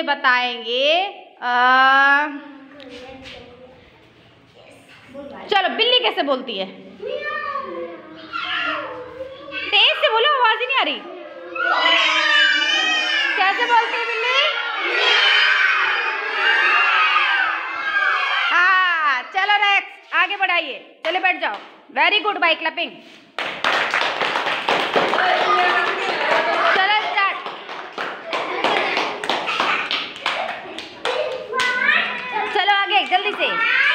बताएंगे। चलो, बिल्ली कैसे बोलती है? तेज से बोलो, आवाज ही नहीं आ रही। कैसे बोलती है बिल्ली? हाँ, चलो नेक्स्ट, आगे बढ़ाइए। चले बैठ जाओ। Very good, by clapping. चलो स्टार्ट। चलो आगे जल्दी से।